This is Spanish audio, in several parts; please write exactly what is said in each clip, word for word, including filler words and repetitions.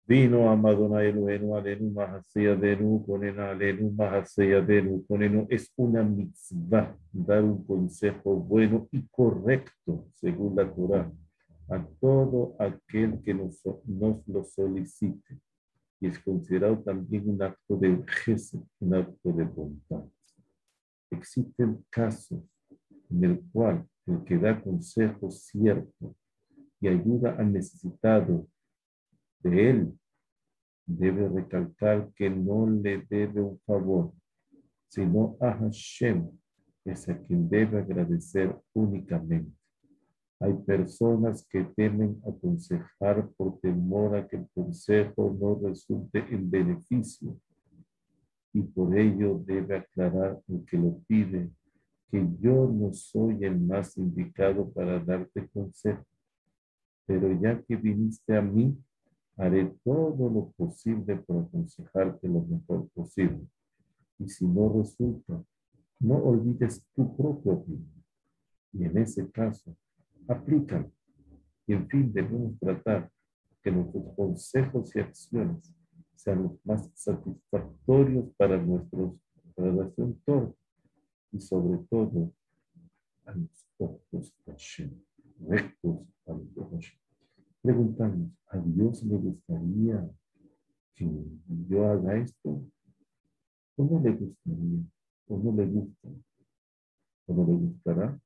Vino Amadona Elohenu Alenu Mahaseyadenu Konena Alenu Mahaseyadenu Konenu. Es una mitzvah dar un consejo bueno y correcto según la Torah a todo aquel que nos, nos lo solicite. Y es considerado también un acto de gesed, un acto de bondad. Existen casos en el cual el que da consejos ciertos y ayuda al necesitado de él, debe recalcar que no le debe un favor, sino a Hashem, es a quien debe agradecer únicamente. Hay personas que temen aconsejar por temor a que el consejo no resulte en beneficio, y por ello debe aclarar el que lo pide que yo no soy el más indicado para darte consejo, pero ya que viniste a mí, haré todo lo posible por aconsejarte lo mejor posible. Y si no resulta, no olvides tu propia opinión. Y en ese caso, aplícalo. Y en fin, debemos tratar que nuestros consejos y acciones sean los más satisfactorios para, nuestros, para nuestro entorno y sobre todo a los ojos de Hashem, rectos a los ojos de Hashem. Preguntamos, ¿a Dios le gustaría que yo haga esto? ¿O no le gustaría? ¿O no le gusta? ¿O no le gustará?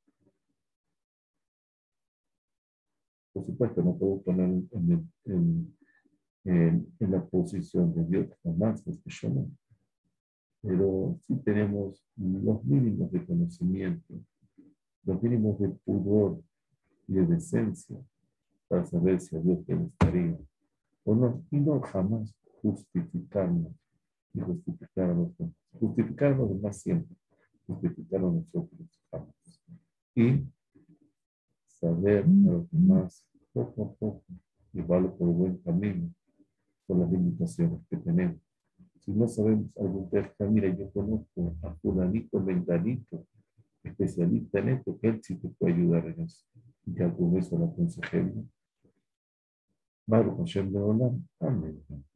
Por supuesto, no puedo poner en, en, en, en, en la posición de Dios jamás, es que yo no. Pero sí tenemos los mínimos de conocimiento, los mínimos de pudor y de decencia para saber si a Dios le gustaría o no, y no jamás justificarnos y justificarnos, justificarnos más siempre, justificarnos nosotros jamás. Y saber a los demás poco a poco, llevarlo por el buen camino, con las limitaciones que tenemos. Si no sabemos algún texto, mira, yo conozco a fulanito, menganito, especialista en esto, que él sí te puede ayudar en eso. Y ya con eso la consejería. Baruch Hashem Leolam. Amén.